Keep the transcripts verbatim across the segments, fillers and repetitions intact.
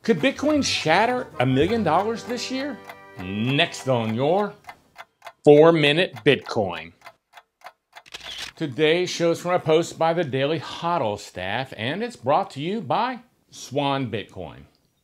Could Bitcoin shatter a million dollars this year? Next on your four minute Bitcoin. Today's show is from a post by the Daily Hodl staff, and it's brought to you by Swan Bitcoin.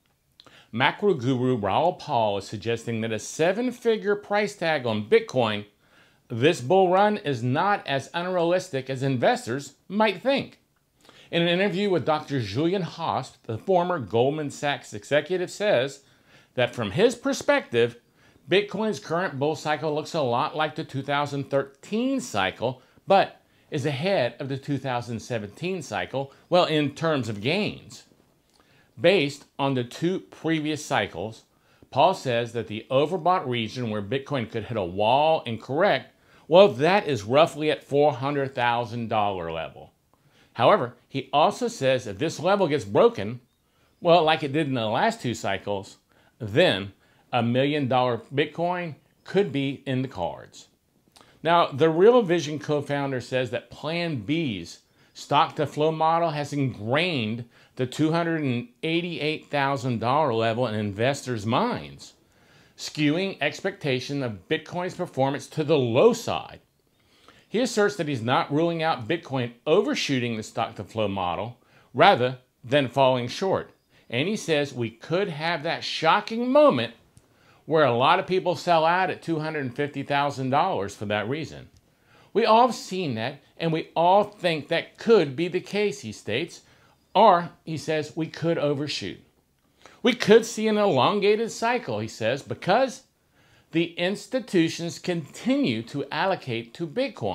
Macro guru Raoul Pal is suggesting that a seven-figure price tag on Bitcoin this bull run is not as unrealistic as investors might think. In an interview with Doctor Julian Hosp, the former Goldman Sachs executive says that from his perspective, Bitcoin's current bull cycle looks a lot like the two thousand thirteen cycle, but is ahead of the two thousand seventeen cycle, well, in terms of gains. Based on the two previous cycles, Paul says that the overbought region where Bitcoin could hit a wall and correct, well, that is roughly at four hundred thousand dollars level. However, he also says if this level gets broken, well, like it did in the last two cycles, then a million dollar Bitcoin could be in the cards. Now, the Real Vision co-founder says that Plan B's stock-to-flow model has ingrained the two hundred eighty-eight thousand dollars level in investors' minds, skewing expectation of Bitcoin's performance to the low side. He asserts that he's not ruling out Bitcoin overshooting the stock-to-flow model rather than falling short. And he says we could have that shocking moment where a lot of people sell out at two hundred fifty thousand dollars for that reason. We all have seen that, and we all think that could be the case, he states. Or, he says, we could overshoot. We could see an elongated cycle, he says, because the institutions continue to allocate to Bitcoin.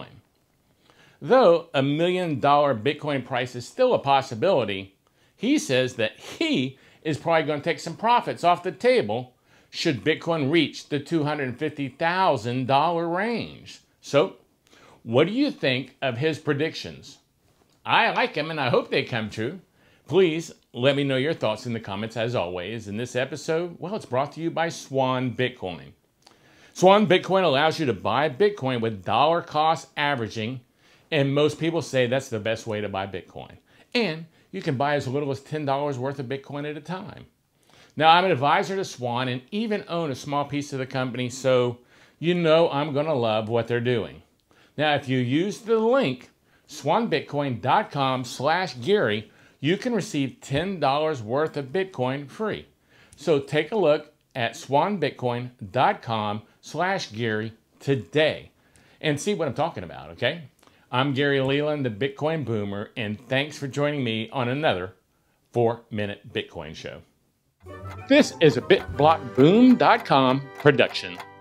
Though a million dollar Bitcoin price is still a possibility, he says that he is probably going to take some profits off the table should Bitcoin reach the two hundred fifty thousand dollars range. So, what do you think of his predictions? I like them and I hope they come true. Please let me know your thoughts in the comments as always. In this episode, well, it's brought to you by Swan Bitcoin. Swan Bitcoin allows you to buy Bitcoin with dollar cost averaging, and most people say that's the best way to buy Bitcoin. And you can buy as little as ten dollars worth of Bitcoin at a time. Now, I'm an advisor to Swan and even own a small piece of the company, so you know I'm going to love what they're doing. Now, if you use the link swanbitcoin.com slash Gary, you can receive ten dollars worth of Bitcoin free. So take a look at swanbitcoin.com slash Gary today and see what I'm talking about, okay? I'm Gary Leland, the Bitcoin Boomer, and thanks for joining me on another four minute Bitcoin show. This is a bit block boom dot com production.